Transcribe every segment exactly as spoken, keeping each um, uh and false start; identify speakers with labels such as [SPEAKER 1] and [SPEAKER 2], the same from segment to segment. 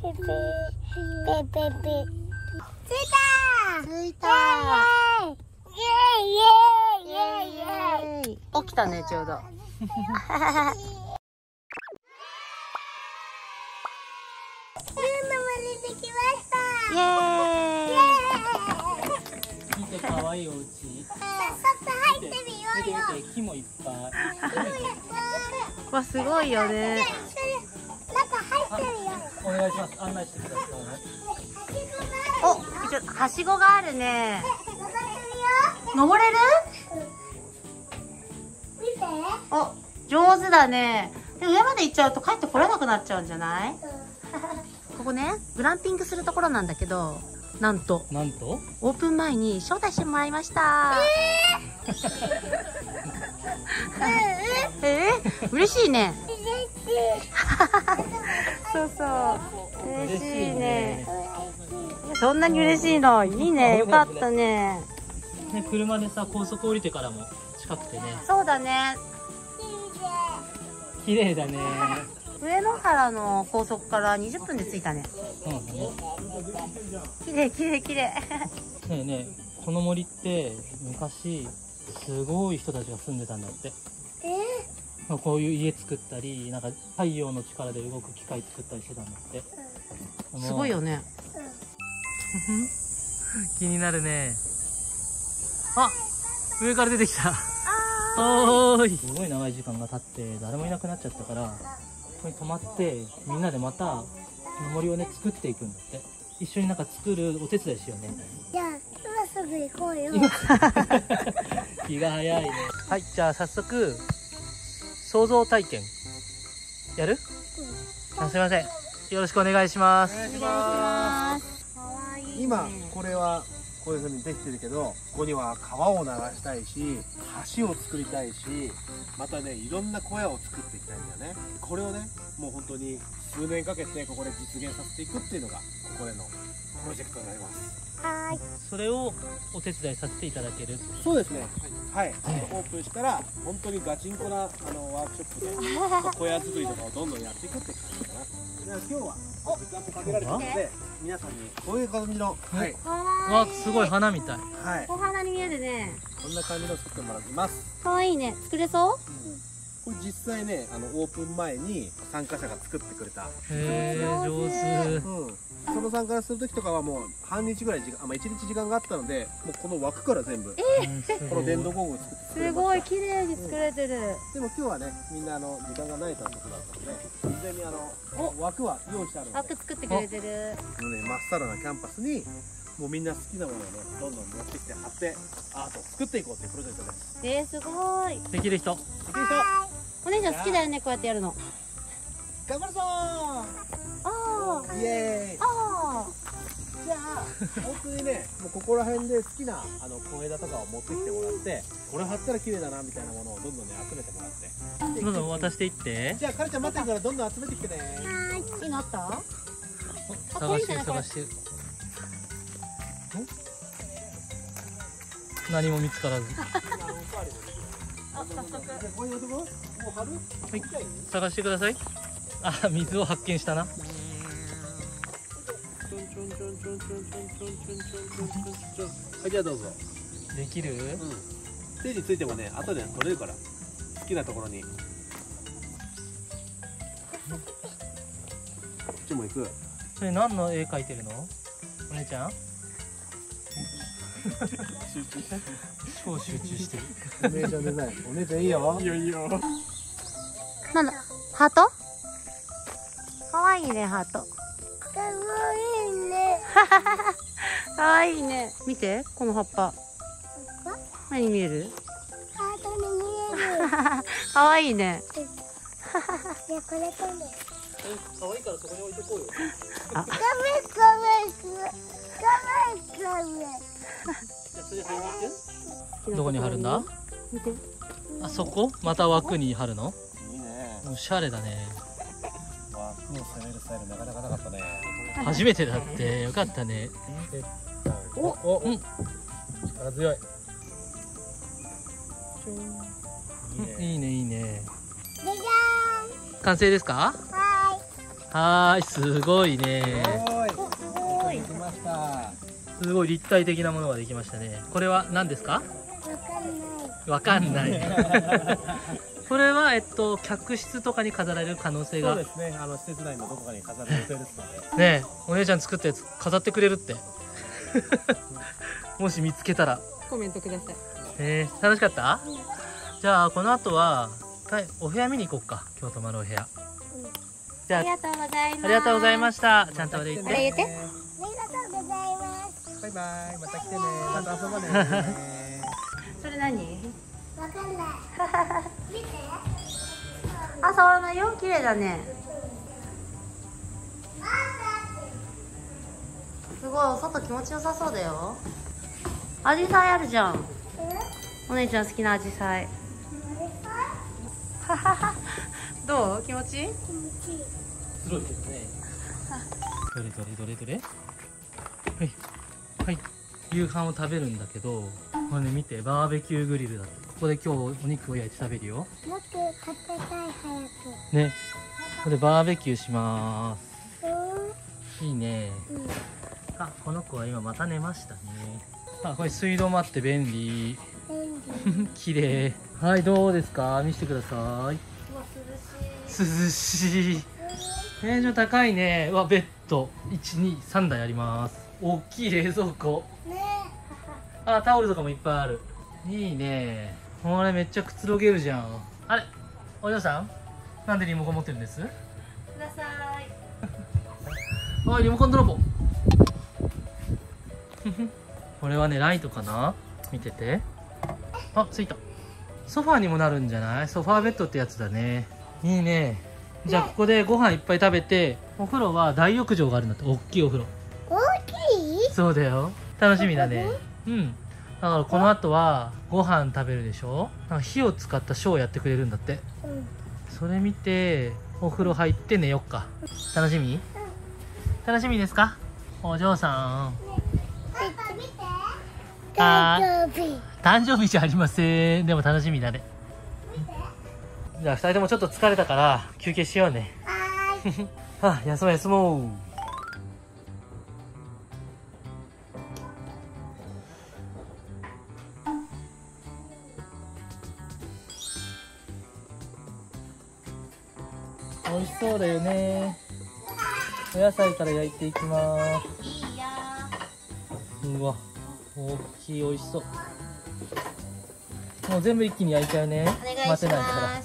[SPEAKER 1] ペペペ。ついた。
[SPEAKER 2] ついた。
[SPEAKER 1] イエイイエイイエイイエイ。
[SPEAKER 2] 起きたね、ちょうど。イエーイ。
[SPEAKER 3] 見て可愛いお家。
[SPEAKER 1] 早速入ってみようよ。
[SPEAKER 3] 見て見て木もいっぱい。
[SPEAKER 2] わ、すごいよね。
[SPEAKER 1] 中入ってみよう。
[SPEAKER 3] お願いします。案内してください。
[SPEAKER 2] お、ちょ、はしごがあるね。
[SPEAKER 1] 登ってみよ
[SPEAKER 2] 登れる？
[SPEAKER 1] う。見て。
[SPEAKER 2] お、上手だね。で、上まで行っちゃうと帰ってこれなくなっちゃうんじゃない？ここね、グランピングするところなんだけど、なんと
[SPEAKER 3] なんと？
[SPEAKER 2] オープン前に招待してもらいました。えー、えー、嬉しいね。そうそう、嬉しいね。そんなに嬉しいの、いいね、よかったね。
[SPEAKER 3] ね、車でさ、高速降りてからも近くてね。
[SPEAKER 2] そうだね。
[SPEAKER 3] 綺麗だね。
[SPEAKER 2] 上野原の高速からにじゅっぷんで着いたね。
[SPEAKER 3] そうなんだね。
[SPEAKER 2] 綺麗綺麗綺麗。
[SPEAKER 3] ねえねえ、この森って昔すごい人たちが住んでたんだって。まあこういう家作ったり、なんか太陽の力で動く機械作ったりしてたんだって。
[SPEAKER 2] すごいよね。
[SPEAKER 3] 気になるね。あ、上から出てきた。おーい。すごい長い時間が経って誰もいなくなっちゃったから、ここに泊まってみんなでまたこの森をね作っていくんだって。一緒になんか作るお手伝いしようね。
[SPEAKER 1] じゃあ今すぐ行こうよ。
[SPEAKER 3] 気が早いね。はい、じゃあ早速想像体験やる？うん、あ、すいません。よろしくお願いします。
[SPEAKER 2] お願いします。可愛いね。
[SPEAKER 4] 今これはこういう風にできてるけど、ここには川を流したいし、橋を作りたいし、またね、いろんな小屋を作っていきたいんだよね。これをね、もう本当に数年かけてここで実現させていくっていうのがここでのプロジェクトになります。
[SPEAKER 1] はーい。
[SPEAKER 3] それをお手伝いさせていただける。
[SPEAKER 4] そうですね。はい。オープンしたら本当にガチンコなあのワークショップで小屋作りとかをどんどんやっていくって感じかな。では今日は時間もかけられてるので、皆さんにこういう感じの、はい、
[SPEAKER 2] 可愛
[SPEAKER 3] わ、
[SPEAKER 2] い。
[SPEAKER 3] すごい花みたい。
[SPEAKER 4] はい、
[SPEAKER 2] お花に見えるね。
[SPEAKER 4] こんな感じの作ってもらってます。
[SPEAKER 2] 可愛いね。作れそう？
[SPEAKER 4] これ実際ね、あのオープン前に参加者が作ってくれた。
[SPEAKER 3] へえ、上手。
[SPEAKER 4] うん。その参加する時とかはもう半日ぐらい時間、あ、まあ一日時間があったので、もうこの枠から全部、この電動工具を作ってくれ
[SPEAKER 2] す
[SPEAKER 4] ました。
[SPEAKER 2] ごい綺麗に作れてる。
[SPEAKER 4] でも今日はね、みんなあの時間がないということだったので、事前にあの枠は用意してあるので、
[SPEAKER 2] 枠作ってくれてる。
[SPEAKER 4] このね、まっさらなキャンパスに、もうみんな好きなものをね、どんどん持ってきて貼って、アートを作っていこうっていうプロジェクトです。
[SPEAKER 2] えー、すごい。
[SPEAKER 3] できる人。
[SPEAKER 4] できる人、
[SPEAKER 2] お姉ちゃん好きだよね、こうやってやるの。
[SPEAKER 4] 頑張るぞ
[SPEAKER 2] あー。
[SPEAKER 4] ー、イエーイ。
[SPEAKER 2] あ
[SPEAKER 4] じゃあ本当にね、もうここら辺で好きなあの小枝とかを持ってきてもらって、これ貼ったら綺麗だなみたいなものをどんどんね集めてもらって、
[SPEAKER 3] どんどん渡していって。
[SPEAKER 4] じゃあかりちゃん待ってるからどんどん集めてきてね。
[SPEAKER 1] はーい。
[SPEAKER 2] ー。いいのあった？
[SPEAKER 3] お、探してる探してる。ん？何も見つからず。
[SPEAKER 2] あ、早速。
[SPEAKER 4] ここに置いとこう。もう貼る？
[SPEAKER 3] はい、探してください。あ、水を発見したな。
[SPEAKER 4] はい、じゃあどうぞ。
[SPEAKER 3] できる？
[SPEAKER 4] うん。手についてもね、後で取れるから。好きなところに。こっちも行く。
[SPEAKER 3] それ何の絵描いてるの？お姉ちゃん？
[SPEAKER 4] 集中して。
[SPEAKER 3] 超集中してる。
[SPEAKER 4] お姉ちゃんデザイン。お姉ちゃんいいよ。いいよいいよ。
[SPEAKER 2] なんだ、ハート？かわいいね、ハート。
[SPEAKER 1] かわいいね。
[SPEAKER 2] かわいいね。見て、この葉っぱ。何見える？
[SPEAKER 1] ハートに見える。
[SPEAKER 2] かわいいね。
[SPEAKER 1] じゃあこれとね。
[SPEAKER 3] 可愛いからそこに置いてこうよ。
[SPEAKER 1] カメカメカメカメ。
[SPEAKER 3] じゃあそれ貼りに行く？どこに貼るんだ？
[SPEAKER 2] 見て。
[SPEAKER 3] あそこ？また枠に貼るの？
[SPEAKER 4] いいね。
[SPEAKER 3] おしゃれだね。
[SPEAKER 4] 枠を攻めるスタイルなかなかなかったね。
[SPEAKER 3] 初めてだってよかったね。
[SPEAKER 4] おお、うん、力強い。
[SPEAKER 3] いいねいいね。
[SPEAKER 1] じゃじゃ
[SPEAKER 3] 完成ですか？
[SPEAKER 1] ーん。は
[SPEAKER 3] はーい、すごいね。
[SPEAKER 4] すごい。できました。
[SPEAKER 3] すごい立体的なものができましたね。これは何ですか？わかんない。これは、えっと、客室とかに飾られる可能性が。
[SPEAKER 4] そうですね。あの施設内のどこかに飾る予定ですので。
[SPEAKER 3] ねえ、お姉ちゃん作ったやつ飾ってくれるって。もし見つけたら。
[SPEAKER 2] コメントください。
[SPEAKER 3] えー、楽しかった？じゃあ、この後は、はい、お部屋見に行こうか。今日泊まるお部屋。じゃあ、
[SPEAKER 2] ありがとうございます。
[SPEAKER 3] ありがとうございました。ちゃんとお礼言って。
[SPEAKER 2] あれ言って。
[SPEAKER 1] ありがとうございます。
[SPEAKER 4] バイバイ。また来てね。また遊ぼうね。
[SPEAKER 2] それ何？
[SPEAKER 1] わかんない。見て。
[SPEAKER 2] あ、触らないよ。綺麗だね。すごい、お外気持ちよさそうだよ。アジサイあるじゃん。お姉ちゃん好きなアジサイ。どう？気持ちいい？
[SPEAKER 1] 気持ちいい。
[SPEAKER 3] すごいですね。どれどれどれどれ。はいはい夕飯を食べるんだけど、これね見て、バーベキューグリルだって。ここで今日お肉を焼いて食べるよ。
[SPEAKER 1] もっと買ってたい早く。
[SPEAKER 3] ね、ここでバーベキューしま
[SPEAKER 1] うん。
[SPEAKER 3] す。いいね。
[SPEAKER 1] うん。
[SPEAKER 3] あ、この子は今また寝ましたね。あ、これ水道もあって便利。
[SPEAKER 1] 便利。
[SPEAKER 3] 綺麗。はい、どうですか？見せてください。
[SPEAKER 2] もう涼しい。
[SPEAKER 3] 涼しい。天井高いね。うわ、ベッドいち、に、さんだいあります。大きい冷蔵庫。
[SPEAKER 1] ね。
[SPEAKER 3] あ、タオルとかもいっぱいある。いいね。これめっちゃくつろげるじゃん。あれ、お嬢さん、なんでリモコン持ってるんです？
[SPEAKER 2] ください。
[SPEAKER 3] おい、リモコン泥棒。これはね、ライトかな？見てて。あ、ついた。ソファーにもなるんじゃない？ソファーベッドってやつだね。いいね。じゃあここでご飯いっぱい食べて、お風呂は大浴場があるんだって。大きいお風呂。
[SPEAKER 1] 大きい？
[SPEAKER 3] そうだよ。楽しみだね。うん。だからこの後はご飯食べるでしょ？なんか火を使ったショーやってくれるんだって。
[SPEAKER 1] うん。
[SPEAKER 3] それ見てお風呂入って寝よっか。楽しみ？楽しみですか？お嬢さん。
[SPEAKER 1] パパ見て。
[SPEAKER 3] あ
[SPEAKER 1] 誕生日。
[SPEAKER 3] 誕生日じゃありません。でも楽しみだね。じゃあふたりともちょっと疲れたから休憩しようね。
[SPEAKER 1] はーい。
[SPEAKER 3] あ、休もう休もう。美味しそうだよね。お野菜から焼いていきます。
[SPEAKER 2] いいよ。
[SPEAKER 3] うわ、大きい、美味しそう。もう全部一気に焼いちゃうね。
[SPEAKER 2] お願いし
[SPEAKER 3] 待てないか
[SPEAKER 2] ます。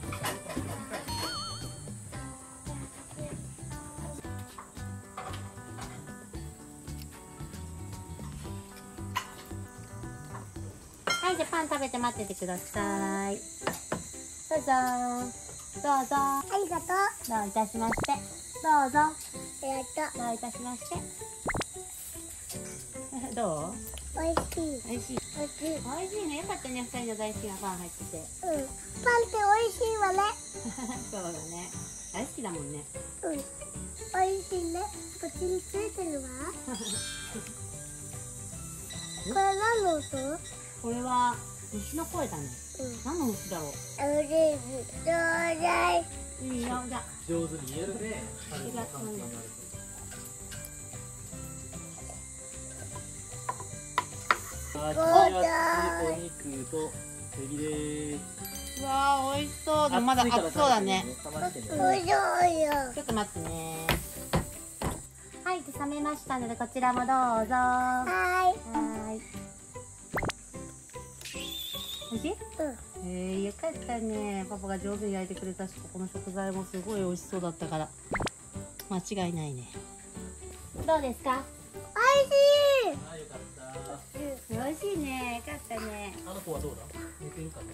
[SPEAKER 2] はい、じゃあパン食べて待っててください。どうぞ。どうぞ。
[SPEAKER 1] ありがとう。
[SPEAKER 2] どういたしまして。どうぞ。
[SPEAKER 1] ありがとう。
[SPEAKER 2] どういたしまして。どう？
[SPEAKER 1] 美味しい。
[SPEAKER 2] 美味しい。
[SPEAKER 1] 美味しい。
[SPEAKER 2] 美味しいね。よかったね。二人の大好きなパン入ってて。
[SPEAKER 1] うん。パンって美味しいわね。
[SPEAKER 2] そうだね。大好きだもんね。
[SPEAKER 1] うん。美味しいね。こっちについてるわ。これ何の音？
[SPEAKER 2] これは虫の声だね。
[SPEAKER 1] うん。
[SPEAKER 2] 何の虫だろう。
[SPEAKER 1] オレンジ。どうだい？
[SPEAKER 2] いいよ。じゃあ。
[SPEAKER 3] 上手に言えるね。
[SPEAKER 2] ありがとう。
[SPEAKER 3] あ、お肉とエビです。
[SPEAKER 2] うわー、美味しそう。でもまだ熱そうだね。
[SPEAKER 1] おいしいよ。
[SPEAKER 2] ちょっと待ってね。はい、冷めましたのでこちらもどうぞ。は
[SPEAKER 1] は
[SPEAKER 2] ーい。美味しい？
[SPEAKER 1] ーい。うん。
[SPEAKER 2] えー、よかったね。パパが上手に焼いてくれたし、ここの食材もすごい美味しそうだったから間違いないね。どうですか？
[SPEAKER 1] 美味しい。
[SPEAKER 3] あ、よかった。
[SPEAKER 2] 美味しいね。よかったね。
[SPEAKER 3] あの子はどうだ？寝てるかな。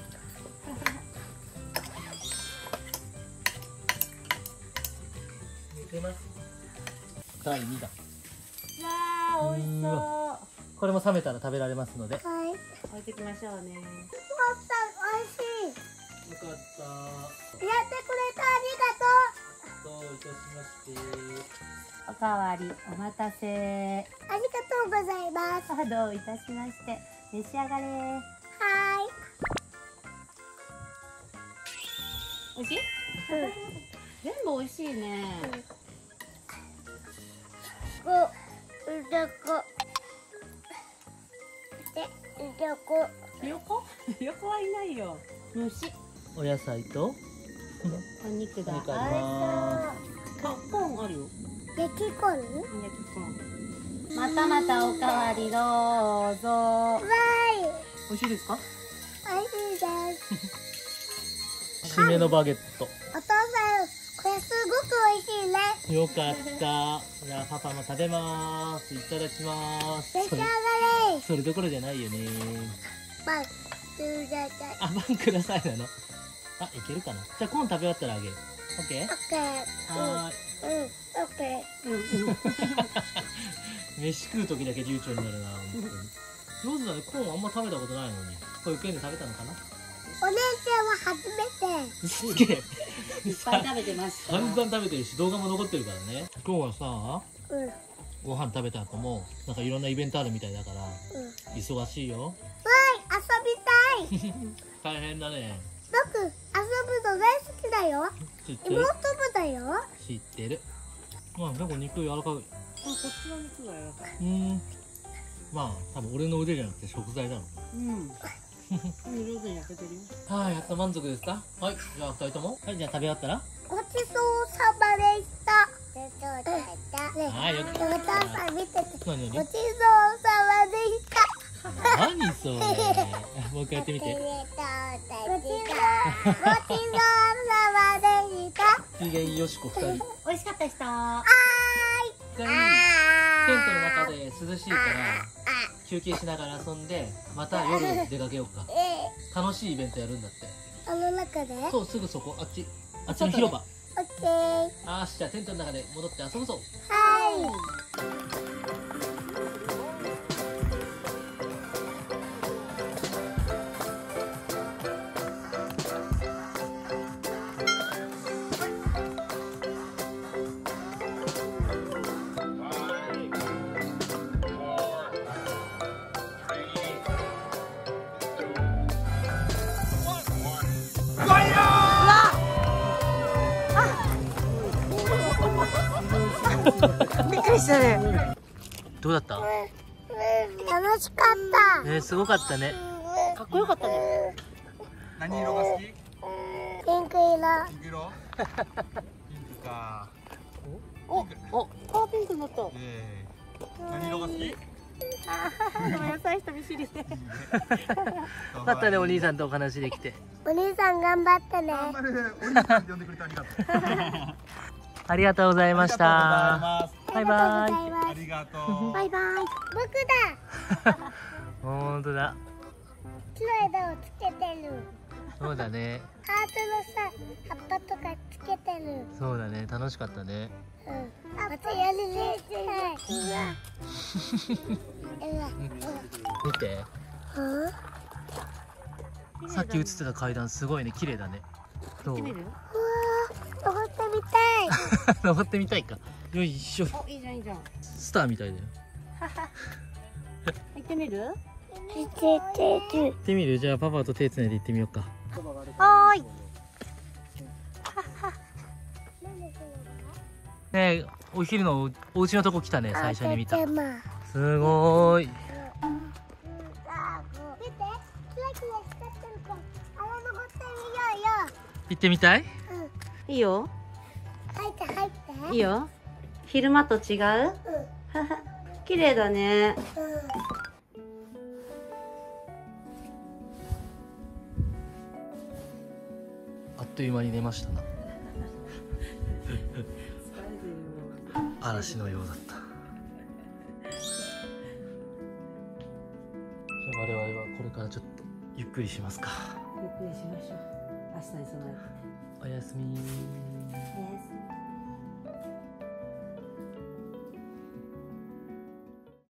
[SPEAKER 3] 寝てます。だいにだん。
[SPEAKER 2] わー、美味し
[SPEAKER 3] う
[SPEAKER 2] そ
[SPEAKER 3] これも冷めたら食べられますので。よか
[SPEAKER 1] はい。
[SPEAKER 2] う。置いてきましょうね。
[SPEAKER 1] パパ、美味しい。
[SPEAKER 3] った。
[SPEAKER 1] やってくれた、あ
[SPEAKER 3] どういたしまして。
[SPEAKER 2] おかわりお待たせ。
[SPEAKER 1] りがとう。ありがとうございます。
[SPEAKER 2] あ、どういたしまして。召し上がれ。
[SPEAKER 1] は
[SPEAKER 2] 美味しい？
[SPEAKER 1] ーい。
[SPEAKER 2] 全部美味しいね。
[SPEAKER 1] こ、うどこ。で、うどこ。
[SPEAKER 2] ひよこ？ひよこはいないよ。虫。
[SPEAKER 3] お野菜と
[SPEAKER 2] お肉だ。
[SPEAKER 3] お肉ありま
[SPEAKER 2] あ、コーンあるよ。
[SPEAKER 1] 焼きコーン。
[SPEAKER 2] 焼きコーン。またまたおかわりどうぞ。
[SPEAKER 1] わ
[SPEAKER 3] 美味しいですか？
[SPEAKER 1] ーい。美味しいです。
[SPEAKER 3] 締めのバゲット。
[SPEAKER 1] お父さん、これすごく美味しいね。
[SPEAKER 3] よかった。じゃあパパも食べます。いただきます。それ
[SPEAKER 1] 召し上がれ。
[SPEAKER 3] それどころじゃないよね。
[SPEAKER 1] まあ、すーだだ。
[SPEAKER 3] あ、パンくださいなの。あ、いけるかな。じゃあコーン食べ終わったらあげる。オッケー？
[SPEAKER 1] オッケー。
[SPEAKER 3] はーい。
[SPEAKER 1] うん、オッケー。
[SPEAKER 3] 飯食う時だけ流暢になるな、本当に。上手だね。コーンあんま食べたことないのに。保育園で食べたのかな。
[SPEAKER 1] お姉ちゃんは初めて。
[SPEAKER 3] すげえ。
[SPEAKER 2] いっぱい食べてました。
[SPEAKER 3] 散々食べてるし、動画も残ってるからね。今日はさ、
[SPEAKER 1] うん、
[SPEAKER 3] ご飯食べた後も、なんかいろんなイベントあるみたいだから、
[SPEAKER 1] うん。
[SPEAKER 3] 忙しいよ。
[SPEAKER 1] わーい、遊びたい。
[SPEAKER 3] 大変だね。
[SPEAKER 1] 僕、遊ぶの大好きだよ。
[SPEAKER 3] 知ってる
[SPEAKER 1] 妹もだよ。
[SPEAKER 3] 知ってる。まあ、結構肉柔らかい。
[SPEAKER 2] あ、こっちの肉が柔らかい。
[SPEAKER 3] うーん。まあ、多分俺の腕じゃなくて食材だろう。
[SPEAKER 2] うん。上手に焼けてるよ。
[SPEAKER 3] はい、やっと満足ですか？はい、じゃあふたりとも。はい、じゃあ食べ終わったら。
[SPEAKER 1] ごちそうさまでした。ごちそうさまでした。
[SPEAKER 3] はい、よかった。
[SPEAKER 1] お父さん見てて。
[SPEAKER 3] 何何？
[SPEAKER 1] ごちそうさまでした。
[SPEAKER 3] 何それ。もう一回やってみて。
[SPEAKER 1] ごちそうさまでした。
[SPEAKER 3] 機嫌よしこ二人。
[SPEAKER 2] 美味しかった人。
[SPEAKER 1] は
[SPEAKER 3] ちなみにテントの中で涼しいから休憩しながら遊んで、また夜出かけようか。
[SPEAKER 1] ーい。え
[SPEAKER 3] 楽しいイベントやるんだって。
[SPEAKER 1] ー、あの中で。
[SPEAKER 3] そう、すぐそこ、あっち、あっちの広場。
[SPEAKER 1] オッケー。
[SPEAKER 3] あーし、じゃあテントの中で戻って遊ぶぞ。
[SPEAKER 1] はい。
[SPEAKER 2] びっくりしたね。
[SPEAKER 3] どうだった？
[SPEAKER 1] 楽しかった。
[SPEAKER 3] えー、すごかったね。
[SPEAKER 2] かっこよかったね。
[SPEAKER 4] 何色が好き？
[SPEAKER 1] ピンク色。
[SPEAKER 4] ピンク色？ピンクか。
[SPEAKER 2] お、お、カーピンクになった。
[SPEAKER 4] えー、何色が好き？
[SPEAKER 2] ごめんなさい、人見知りで。
[SPEAKER 3] よかったね、お兄さんとお話できて。
[SPEAKER 1] お兄さん頑張ってね。
[SPEAKER 4] あんまりお兄さん呼んでくれてありがとう。
[SPEAKER 3] ありがとうございました。
[SPEAKER 4] あ
[SPEAKER 3] バイバイ。
[SPEAKER 4] りがとうございます。
[SPEAKER 1] バイバイ。僕だ。
[SPEAKER 3] 本当だ。
[SPEAKER 1] 木の枝をつけてる。
[SPEAKER 3] そうだね。
[SPEAKER 1] ハートのさ、葉っぱとかつけてる。
[SPEAKER 3] そうだね。楽しかったね。
[SPEAKER 1] うん。またやるね。うわ。うわ。
[SPEAKER 3] 見て。
[SPEAKER 1] うん。
[SPEAKER 3] さっき映ってた階段すごいね。綺麗だね。どう？
[SPEAKER 2] 見る？
[SPEAKER 1] うわー、登ってみたい。
[SPEAKER 3] 登ってみたいか。よいしょ。
[SPEAKER 2] お、いいじゃん、いいじゃん。
[SPEAKER 3] スターみたいだよ。
[SPEAKER 2] 行ってみる？
[SPEAKER 1] ててて
[SPEAKER 3] 行ってみる？じゃあパパと手つないで行ってみようか。
[SPEAKER 2] はーい。
[SPEAKER 3] ねえ、お昼のお家のとこ来たね。最初に見た。
[SPEAKER 1] 見て、
[SPEAKER 3] すごーい。
[SPEAKER 1] キラキラ光ってるからあれ登ってみようよ。
[SPEAKER 3] 行ってみたい？
[SPEAKER 1] うん。
[SPEAKER 2] いいよ。
[SPEAKER 1] 入って入って。
[SPEAKER 2] いいよ。昼間と違う？綺麗だね。
[SPEAKER 1] うん。うん。
[SPEAKER 3] あっという間に寝ましたな。嵐のようだった。じゃあ我々はこれからちょっとゆっくりしますか。
[SPEAKER 2] ゆっくりしましょう。明日に備えて。
[SPEAKER 3] おやすみー。
[SPEAKER 2] おやすみ。